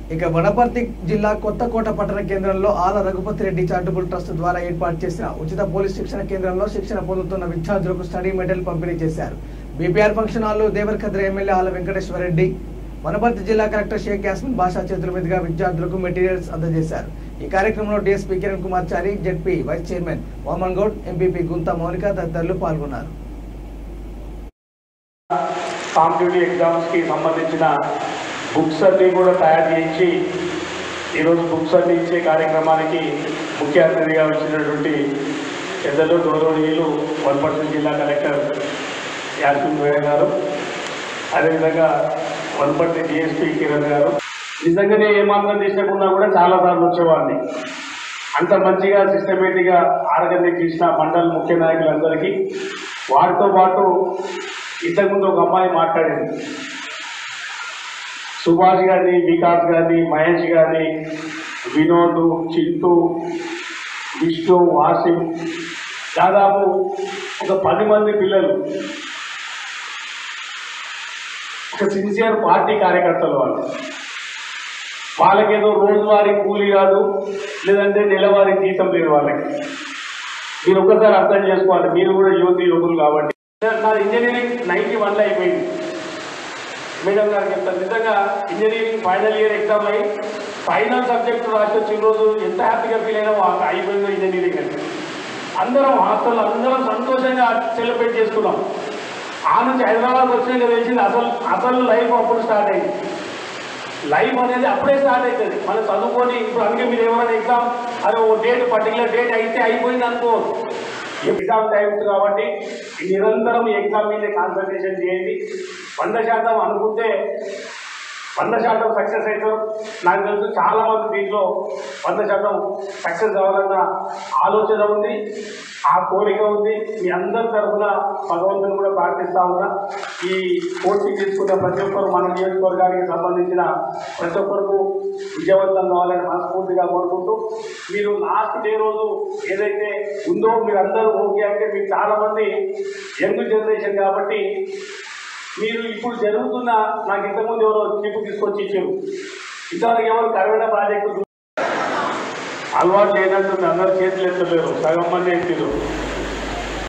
ఇక వనపర్తి జిల్లా కొత్తకోట పట్టణ కేంద్రంలో ఆల రఘుపతి రెడ్డి చారిటబుల్ ట్రస్ట్ ద్వారా ఏర్పాటు చేసిన ఉచిత పోలీస్ శిక్షణ కేంద్రంలో శిక్షణ పొందుతున్న విద్యార్థులకు స్టడీ మెడల్ పంపిణీ చేశారు. బీపీఆర్ ఫంక్షన్ హాల్లో దేవరకద్ర ఎమ్మెల్యే ఆల వెంకటేశ్వర రెడ్డి, వనపర్తి జిల్లా కలెక్టర్ షేక్ యాస్మిన్ బాషా చేతుల మీదుగా విద్యార్థులకు మెటీరియల్స్ అందజేశారు. ఈ కార్యక్రమంలో DSP Kiran Kumar Chari, ZP vice chairman Vaman Goud, MPP Gunta Mounika తదితరులు పాల్గొన్నారు. కాంపిటేటివ్ ఎగ్జామ్స్ కి సంబంధించిన బుక్స్ అన్ని కూడా తయారు చేయించి ఈరోజు బుక్స్ అన్ని ఇచ్చే కార్యక్రమానికి ముఖ్య అతిథిగా వచ్చినటువంటి పెద్దలు గౌరవనీయులు వనపర్తి జిల్లా కలెక్టర్ యాస్మిన్ వేయ గారు, అదేవిధంగా వనపర్తి డిఎస్పీ కిరణ్ గారు. నిజంగానే ఏమాత్రం తీసుకోకుండా కూడా చాలాసార్లు వచ్చేవాడిని. అంత మంచిగా సిస్టమేటిక్గా ఆరగతి చేసిన మండల ముఖ్య నాయకులందరికీ, వారితో పాటు ఇంతకుముందు ఒక అమ్మాయి మాట్లాడింది, సుభాష్ గారిని, వికాస్ గారిని, మహేష్ గారిని, వినోద్, చింటూ, విష్ణు, వాసిం, దాదాపు ఒక 10 మంది పిల్లలు, ఒక సిన్సియర్ పార్టీ కార్యకర్తలు. వాళ్ళకేదో రోజువారీ కూలీ కాదు, లేదంటే నెలవారీ జీతం లేదు వాళ్ళకి. మీరు ఒక్కసారి అర్థం చేసుకోవాలి, మీరు కూడా యువకులు కాబట్టి. నా ఇంజనీరింగ్ 91లో అయిపోయింది. మేడం గారు చెప్తారు, నిజంగా ఇంజనీరింగ్ ఫైనల్ ఇయర్ ఎగ్జామ్ అయ్యి ఫైనల్ సబ్జెక్టు రాసి వచ్చిన రోజు ఎంత హ్యాపీగా ఫీల్ అయినా అయిపోయిందో ఇంజనీరింగ్ అని. అందరం హాస్టల్లో అందరం సంతోషంగా సెలబ్రేట్ చేసుకున్నాం. ఆ నుంచి హైదరాబాద్ వచ్చినాక తెలిసింది అసలు లైఫ్ అప్పుడు స్టార్ట్ అయింది. లైఫ్ అనేది అప్పుడే స్టార్ట్ అవుతుంది. మనం చదువుకొని ఇప్పుడు అందుకే మీరు ఏమైనా ఎగ్జామ్ అదే ఓ డేట్ పర్టికులర్ డేట్ అయితే అయిపోయింది అనుకో. ఎగ్జామ్ టైమ్స్ కాబట్టి నిరంతరం ఎగ్జామ్ మీద కాన్సన్ట్రేషన్ చేయండి. 100% అనుకుంటే 100% సక్సెస్ అవుతాం. నాకు తెలుసు చాలామంది దీంట్లో 100% సక్సెస్ అవ్వాలన్న ఆలోచన ఉంది, ఆ కోరిక ఉంది. మీ అందరి తరఫున భగవంతుని కూడా ప్రార్థిస్తూ ఉన్నా. ఈ కోచింగ్ తీసుకున్న ప్రతి ఒక్కరు మన నియోజకవర్గానికి సంబంధించిన ప్రతి ఒక్కరికి విజయవంతం కావాలని మనస్ఫూర్తిగా కోరుకుంటూ, మీరు లాస్ట్ డే రోజు ఏదైతే ఉందో మీరు అందరూ ఓకే అంటే, మీరు చాలామంది యంగ్ జనరేషన్ కాబట్టి మీరు ఇప్పుడు జరుగుతున్న, నాకు ఇంతకుముందు ఎవరో చిప్పు తీసుకొచ్చి ఇచ్చారు, ఇంతవరకు ఎవరు కరోనా ప్రాజెక్టు అలవాటు చేయనట్టు అందరు చేతులు ఎత్తలేరు, సగం మంది ఎత్తారు.